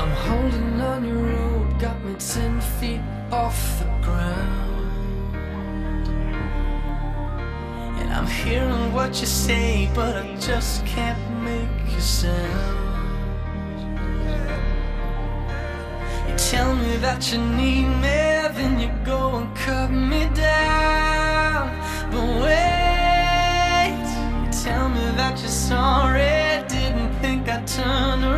I'm holding on your rope, got me 10 feet off the ground. And I'm hearing what you say, but I just can't make a sound. You tell me that you need me, then you go and cut me down. But wait, you tell me that you're sorry, didn't think I'd turn around.